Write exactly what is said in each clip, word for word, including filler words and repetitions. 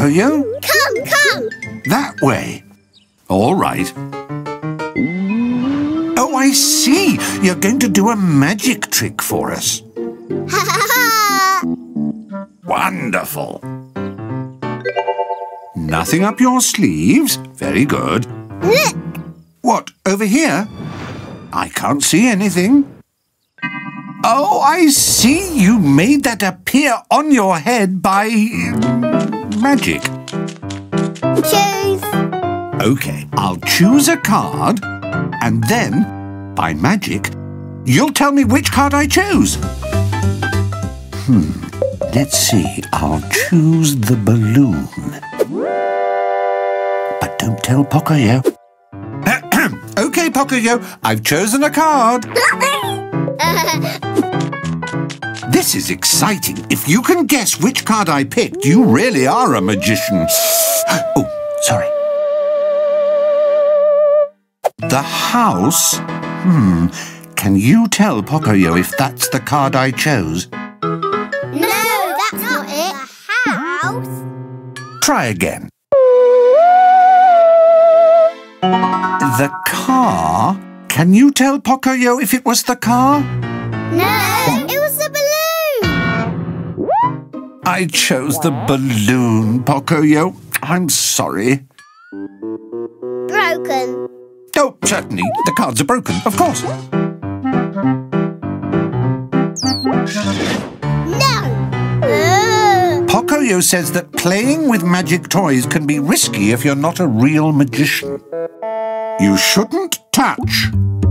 Pocoyo? Come, come! That way. All right. Oh, I see. You're going to do a magic trick for us. Ha ha ha! Wonderful. Nothing up your sleeves. Very good. Look! What, over here? I can't see anything. Oh, I see. You made that appear on your head by magic. Choose. OK, I'll choose a card, and then, by magic, you'll tell me which card I choose. Hmm, let's see. I'll choose the balloon. But don't tell Pocoyo. OK, Pocoyo, I've chosen a card. This is exciting. If you can guess which card I picked, you really are a magician. Oh, sorry. The house? Hmm. Can you tell Pocoyo if that's the card I chose? No, that's not it. The house. Try again. The car? Can you tell Pocoyo if it was the car? No, it was the balloon. I chose the balloon, Pocoyo. I'm sorry. Broken. Oh, certainly. The cards are broken, of course. No. Uh. Pocoyo says that playing with magic toys can be risky if you're not a real magician. You shouldn't touch.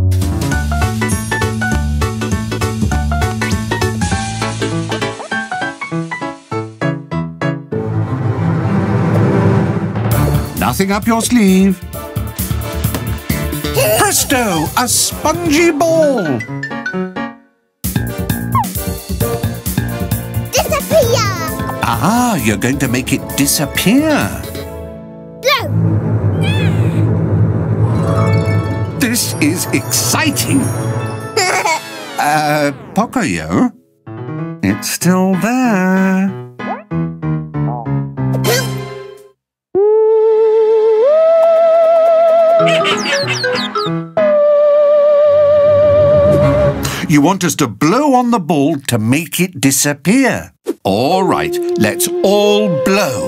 Nothing up your sleeve. Presto! A spongy ball! Disappear! Ah, you're going to make it disappear. Blow! This is exciting. uh, Pocoyo? It's still there. You want us to blow on the ball to make it disappear. All right, let's all blow.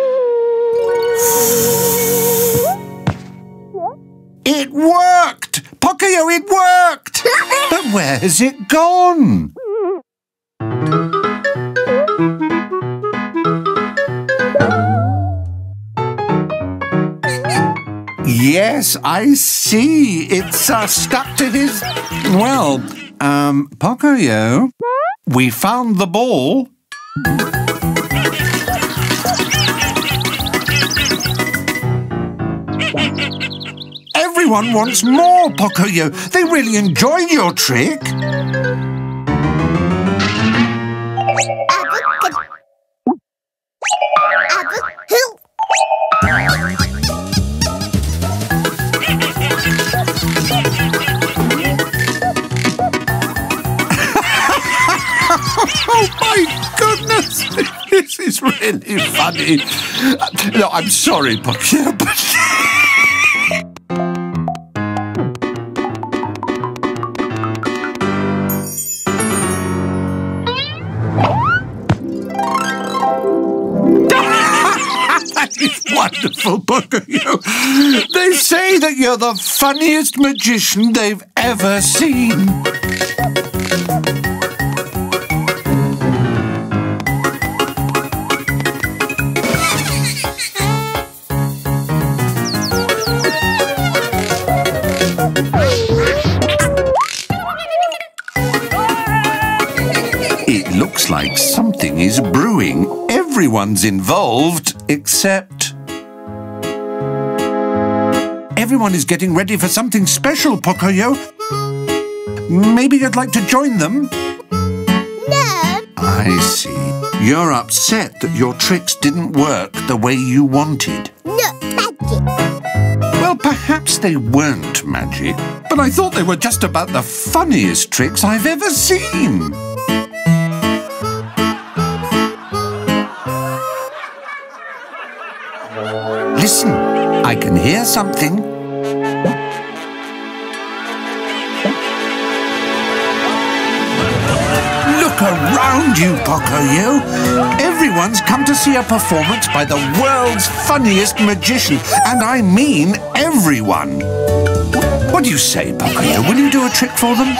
It worked! Pocoyo, it worked! But where has it gone? Yes, I see. It's uh, stuck to his... Well, um, Pocoyo, we found the ball. Everyone wants more, Pocoyo. They really enjoyed your trick. Oh, my goodness! This is really funny. No, I'm sorry, Pocoyo, but... That is wonderful, Pocoyo. They say that you're the funniest magician they've ever seen. It looks like something is brewing. Everyone's involved, except... Everyone is getting ready for something special, Pocoyo. Maybe you'd like to join them? No. I see. You're upset that your tricks didn't work the way you wanted. Not magic. Well, perhaps they weren't magic, but I thought they were just about the funniest tricks I've ever seen. I can hear something. Look around you, Pocoyo. Everyone's come to see a performance by the world's funniest magician, and I mean everyone. What do you say, Pocoyo? Will you do a trick for them?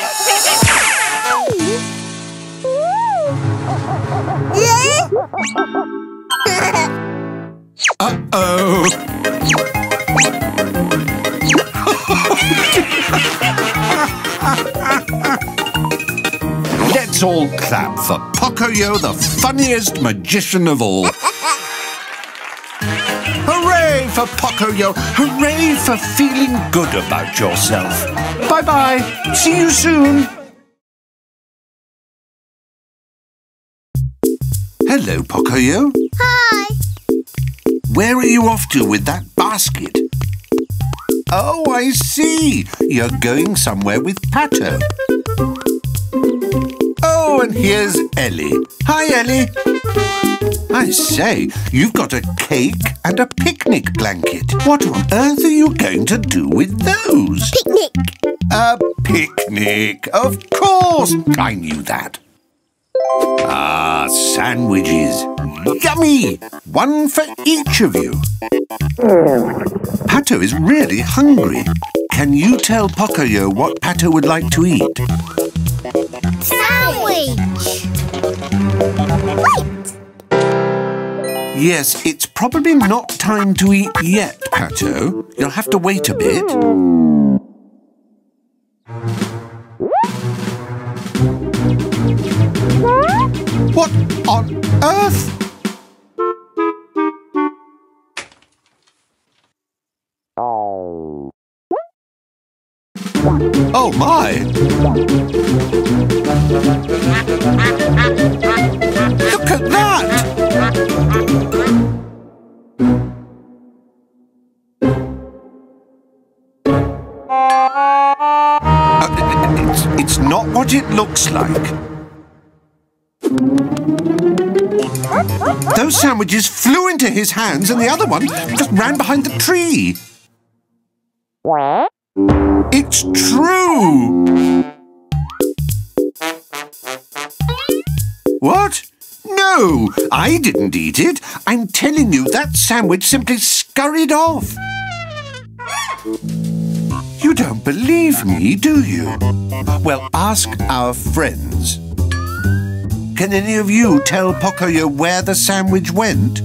Uh-oh. Let's all clap for Pocoyo, the funniest magician of all. Hooray for Pocoyo! Hooray for feeling good about yourself. Bye-bye. See you soon. Hello, Pocoyo. Hi. Where are you off to with that basket? Oh, I see. You're going somewhere with Pato. Oh, and here's Ellie. Hi, Ellie. I say, you've got a cake and a picnic blanket. What on earth are you going to do with those? Picnic. A picnic, of course. I knew that. Ah, sandwiches. Yummy! One for each of you. Pato is really hungry. Can you tell Pocoyo what Pato would like to eat? Sandwich. Wait. Yes, it's probably not time to eat yet, Pato. You'll have to wait a bit. What on earth? Oh my! Look at that! Uh, it's, it's not what it looks like. Those sandwiches flew into his hands and the other one just ran behind the tree. It's true! What? No, I didn't eat it. I'm telling you, that sandwich simply scurried off. You don't believe me, do you? Well, ask our friends. Can any of you tell Pocoyo where the sandwich went?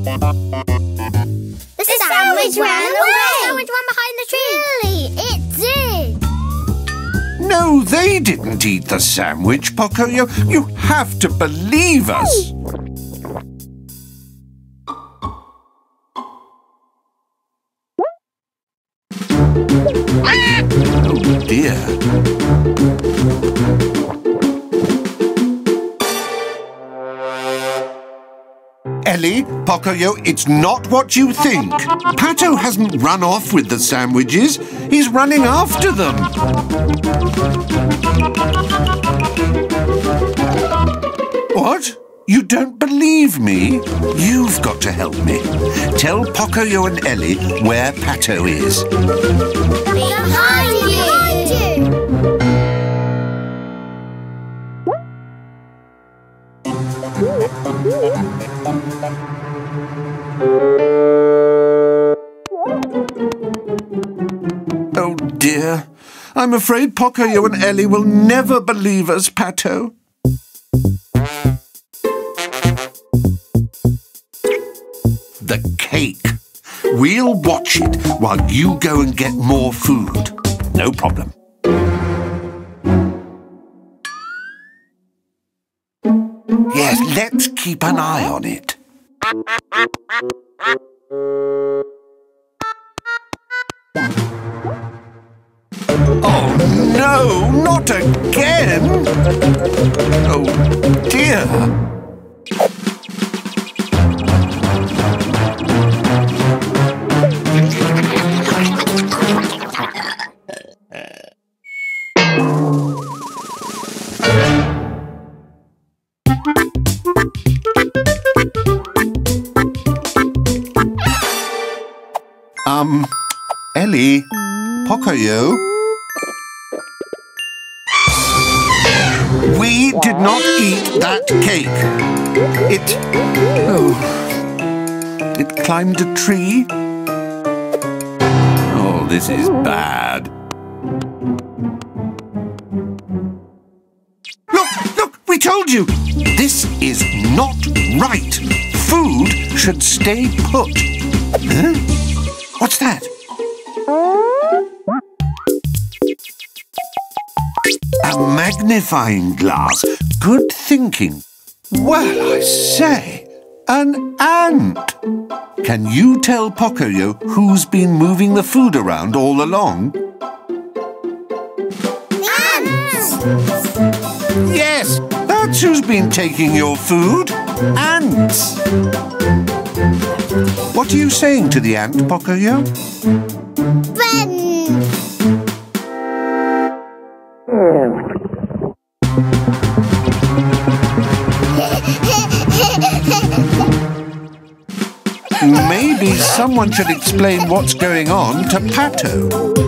The sandwich ran away. The sandwich ran behind the tree. Really? It did. No, they didn't eat the sandwich, Pocoyo. You have to believe us. Oh, dear. Ellie, Pocoyo, it's not what you think. Pato hasn't run off with the sandwiches. He's running after them. What? You don't believe me? You've got to help me. Tell Pocoyo and Ellie where Pato is. Behind you. Behind you. Oh dear, I'm afraid Pocoyo and Ellie will never believe us, Pato. The cake. We'll watch it while you go and get more food. No problem. Yes, let's keep an eye on it. Oh no, not again! Oh dear! Um, Ellie, Pocoyo? We did not eat that cake. It... Oh... It climbed a tree. Oh, this is bad. Look, look, we told you. This is not right. Food should stay put. Huh? What's that? A magnifying glass. Good thinking. Well, I say, an ant. Can you tell Pocoyo who's been moving the food around all along? Ants! Yes, that's who's been taking your food. Ants. What are you saying to the ant, Pocoyo? Ben! Maybe someone should explain what's going on to Pato.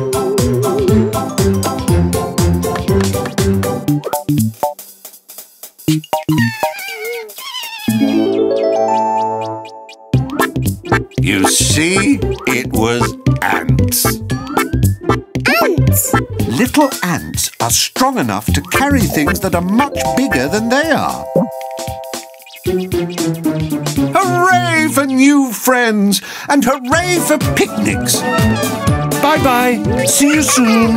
You see, it was ants. Ants! Little ants are strong enough to carry things that are much bigger than they are. Hooray for new friends! And hooray for picnics! Bye-bye. See you soon.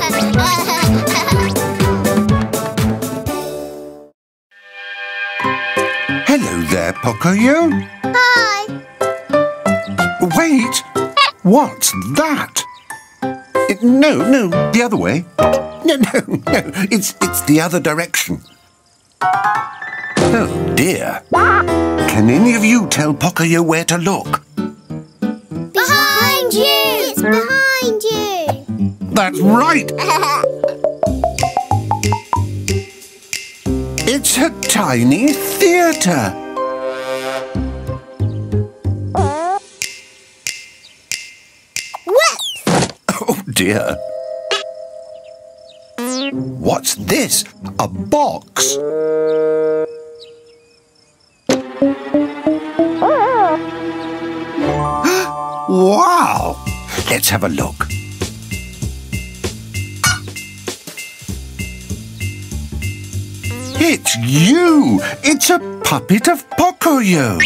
Hello there, Pocoyo. Hi! Wait! What's that? It, no, no, the other way. No, no, no. It's, it's the other direction. Oh, dear. Can any of you tell Pocoyo where to look? Behind you! It's behind you! That's right! It's a tiny theatre. What? Oh, dear. What's this? A box? Wow! Let's have a look. It's you! It's a puppet of Pocoyo.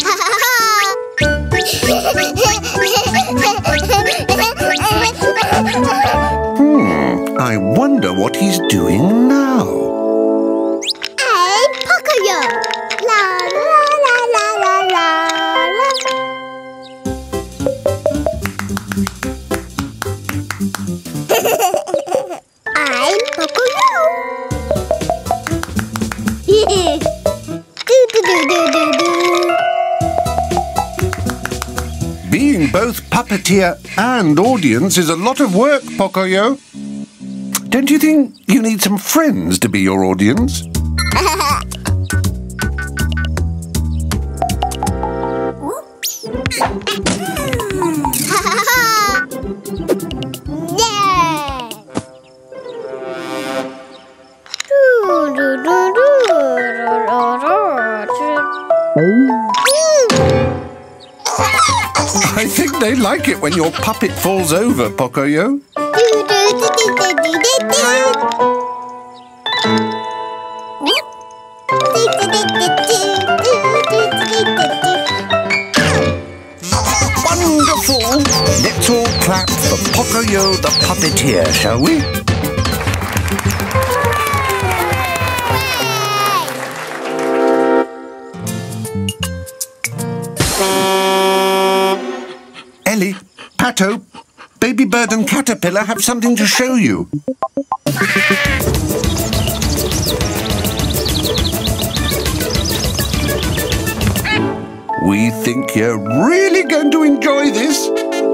Hmm, I wonder what he's doing now. Hey, Pocoyo! La la la la la la la. I'm Pocoyo. Do do do do do do. Being both puppeteer and audience is a lot of work, Pocoyo. Don't you think you need some friends to be your audience? Yeah. Do do do do I think they like it when your puppet falls over, Pocoyo. Wonderful! Let's all clap for Pocoyo the puppeteer, shall we? Ellie, Pato, Baby Bird and Caterpillar have something to show you. We think you're really going to enjoy this.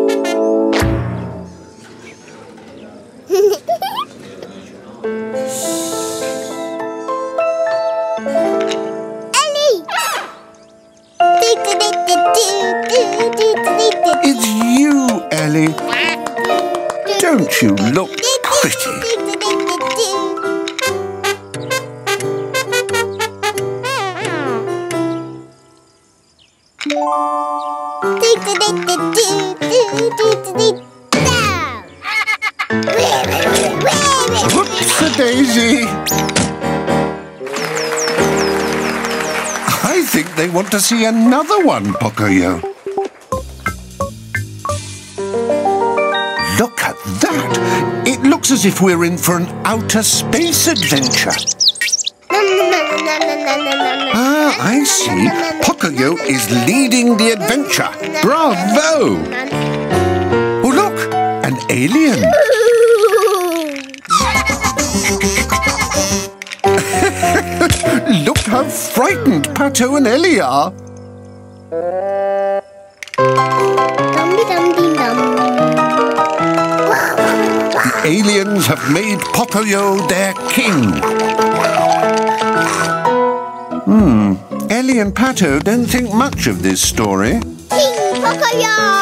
Ellie! It's you, Ellie. Don't you look pretty? Whoops-a-daisy! I think they want to see another one, Pocoyo. Look at that! It looks as if we're in for an outer space adventure. Ah, I see. Pocoyo is leading the adventure. Bravo! Oh, look! An alien. Look how frightened Pato and Ellie are. The aliens have made Pocoyo their king. Hmm, Ellie and Pato don't think much of this story. King Pocoyo!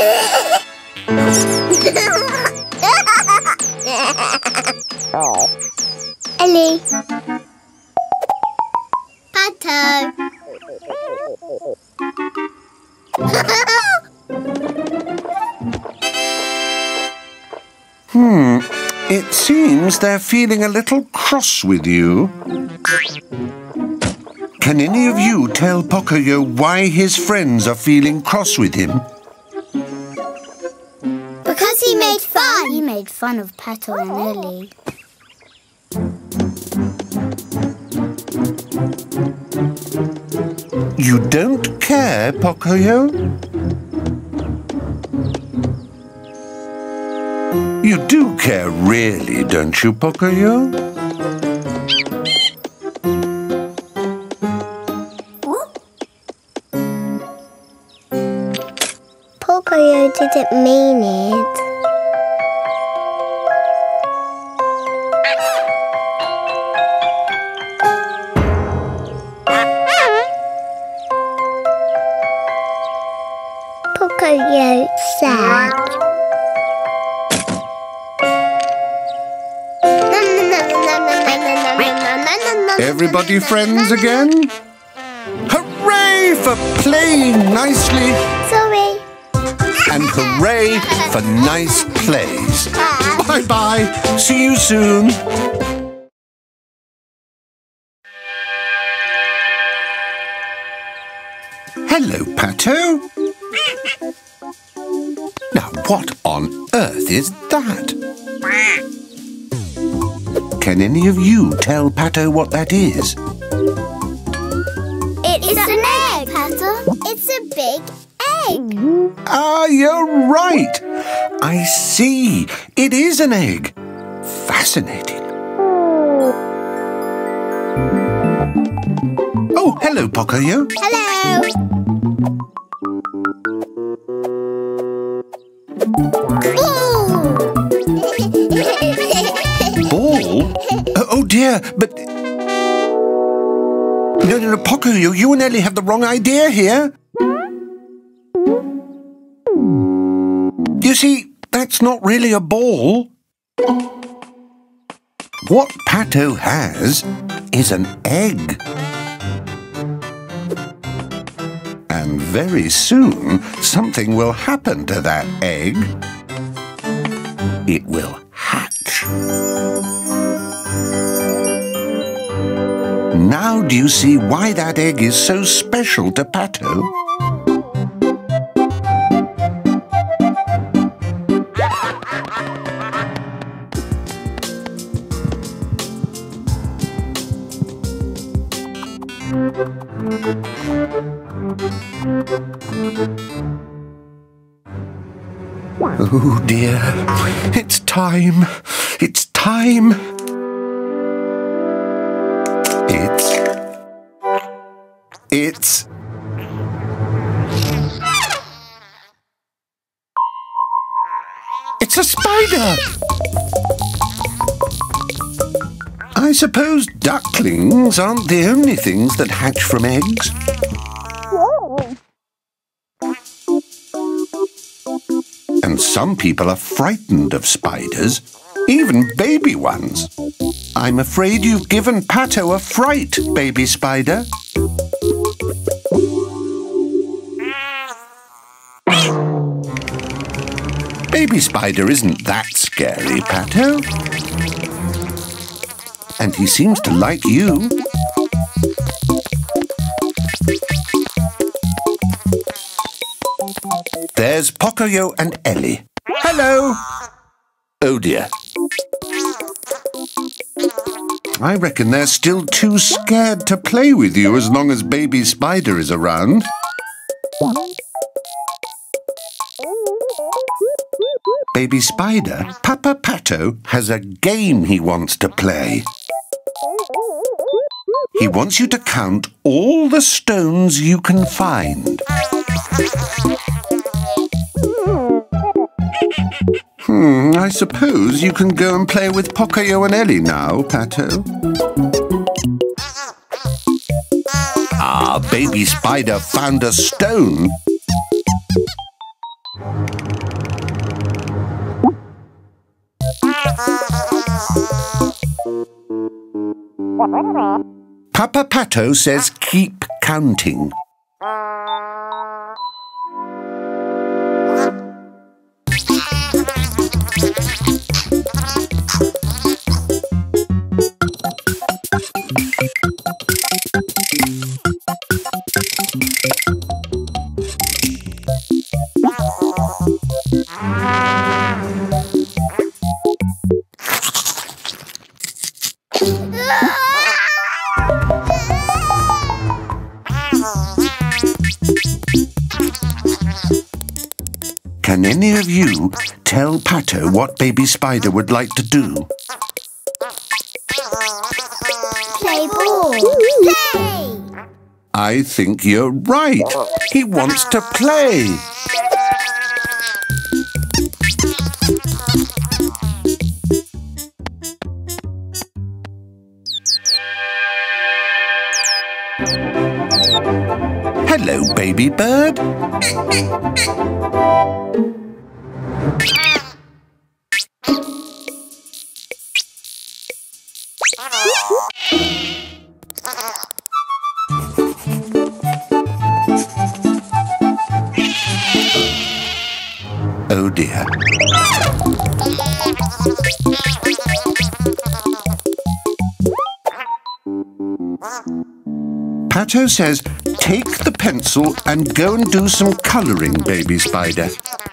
Ellie. Pato. Hmm, it seems they're feeling a little cross with you. Can any of you tell Pocoyo why his friends are feeling cross with him? Because he made fun. He made fun of Pato and Ellie. You don't care, Pocoyo? You do care, really, don't you, Pocoyo? Pocoyo didn't mean it. Pocoyo sad. Everybody friends again? Hooray for playing nicely! Sorry. And hooray for nice plays. Bye-bye. See you soon. Hello, Pato. Now, what on earth is that? Can any of you tell Pato what that is? It's, it's an egg, Pato. It's a big egg. Ah, you're right. I see. It is an egg. Fascinating. Oh, hello, Pocoyo. Hello. Ball? Uh, oh dear, but... No, no, no, Pocoyo, you and Ellie have the wrong idea here. You see, that's not really a ball. What Pato has is an egg. And very soon, something will happen to that egg. It will hatch. Now do you see why that egg is so special to Pato? Oh dear, it's time, it's time. It's, it's, it's a spider. I suppose ducklings aren't the only things that hatch from eggs. And Some people are frightened of spiders, even baby ones. I'm afraid you've given Pato a fright, baby spider. Baby spider isn't that scary, Pato. And he seems to like you. There's Pocoyo and Ellie. Hello! Oh dear. I reckon they're still too scared to play with you as long as Baby Spider is around. Baby Spider, Papa Pato has a game he wants to play. He wants you to count all the stones you can find. Hmm, I suppose you can go and play with Pocoyo and Ellie now, Pato. Ah, Baby Spider found a stone. Papa Pato says keep counting. Can any of you tell Pato what Baby Spider would like to do? Play ball. Play! I think you're right. He wants to play. Hello, baby bird. Oh dear. Pato says, take the pencil and go and do some colouring, Baby Spider.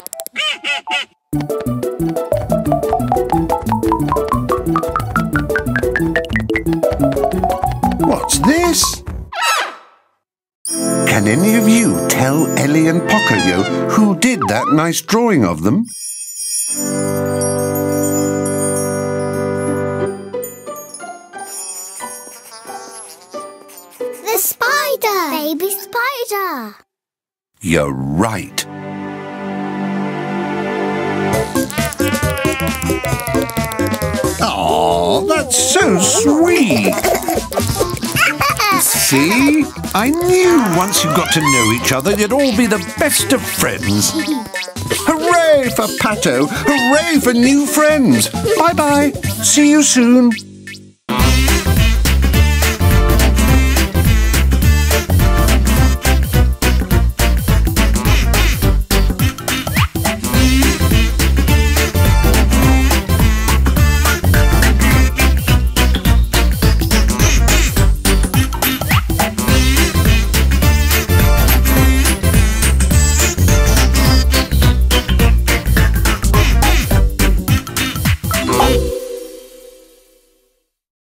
What's this? Can any of you tell Ellie and Pocoyo who did that nice drawing of them? The spider! Baby spider! You're right. Aw, that's so sweet. See? I knew once you got to know each other, you'd all be the best of friends. Hooray for Pato! Hooray for new friends! Bye-bye. See you soon.